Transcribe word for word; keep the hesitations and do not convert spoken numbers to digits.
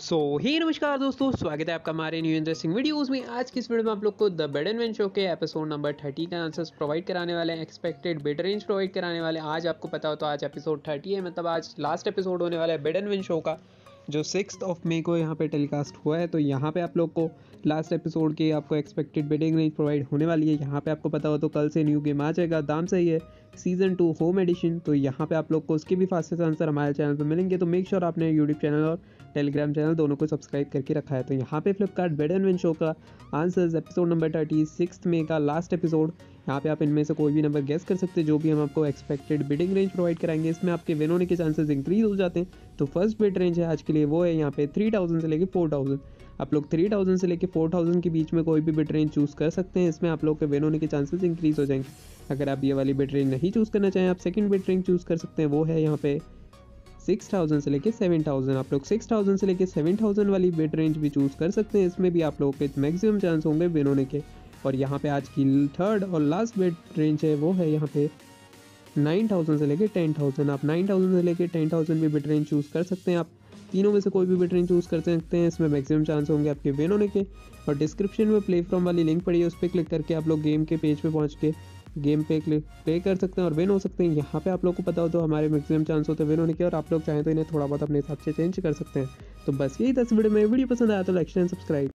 सो so, ही नमस्कार दोस्तों, स्वागत है आपका हमारे न्यू इंटरेस्टिंग वीडियोस में। आज की इस वीडियो में आप लोग को the bid and win show के एपिसोड नंबर थर्टी का आंसर्स प्रोवाइड कराने वाले हैं, एक्सपेक्टेड बेड रेंज प्रोवाइड कराने वाले हैं। आज आपको पता हो तो आज एपिसोड थर्टी है, मतलब आज लास्ट एपिसोड होने वाला है बेड एंड वेन शो का, जो सिक्स ऑफ मई को यहाँ पे टेलीकास्ट हुआ है। तो यहाँ पे आप लोग को लास्ट एपिसोड की आपको एक्सपेक्टेड बेडिंग रेंज प्रोवाइड होने वाली है। यहाँ पे आपको पता हो तो कल से न्यू गेम आ जाएगा, दाम सही है सीजन टू होम एडिशन। तो यहाँ पे आप लोग को उसके भी फास्टेस्ट आंसर हमारे चैनल पर मिलेंगे। तो मेक श्योर आपने यूट्यूब चैनल और टेलीग्राम चैनल दोनों को सब्सक्राइब करके रखा है। तो यहाँ पे Flipkart bid and win show का answers episode number thirty six में का लास्ट एपिसोड, यहाँ पे आप इनमें से कोई भी नंबर गेस कर सकते हैं, जो भी हम आपको एक्सपेक्टेड बिडिंग रेंज प्रोवाइड कराएंगे इसमें आपके विन होने के चांसेस इंक्रीज हो जाते हैं। तो फर्स्ट बिड रेंज है आज के लिए वो है यहाँ पे थ्री थाउजेंड से लेके फोर थाउजेंड। आप लोग थ्री थाउजेंड से लेके फोर थाउजेंड के बीच में कोई भी बिड रेंज चूज़ कर सकते हैं, इसमें आप लोग के विन होने के चांसेस इंक्रीज हो जाएंगे। अगर आप ये वाली बिड रेंज नहीं चूज़ करना चाहें, आप सेकंड बिड रेंज चूज़ कर सकते हैं, वो है यहाँ पे सिक्स थाउजेंड से लेके सेवन थाउजेंड। आप लोग सिक्स थाउजेंड से लेके सेवन थाउजेंड वाली बिड रेंज भी चूज़ कर सकते हैं, इसमें भी आप लोगों के मैक्सिमम चांस होंगे विन होने के। और यहाँ पे आज की थर्ड और लास्ट बिड रेंज है वो है यहाँ पे नाइन थाउजेंड से लेके टेन थाउजेंड। आप नाइन थाउजेंड से लेके टेन थाउजेंड भी बिड रेंज चूज़ कर सकते हैं। आप तीनों में से कोई भी बिड रेंज चूज़ कर सकते हैं, इसमें मैक्सिमम चांस होंगे आपके विन होने के। और डिस्क्रिप्शन में प्ले फ्रॉम वाली लिंक पड़ी है, उस पर क्लिक करके आप लोग गेम के पेज पे पहुंच के गेम पे क्लिक प्ले कर सकते हैं और विन हो सकते हैं। यहाँ पे आप लोग को पता हो तो हमारे मैक्सिमम चांस होते हैं विन होने के, और आप लोग चाहें तो इन्हें थोड़ा बहुत अपने हिसाब से चेंज कर सकते हैं। तो बस यही था इस वीडियो में। वीडियो पसंद आया तो लाइक शेयर एंड सब्सक्राइब।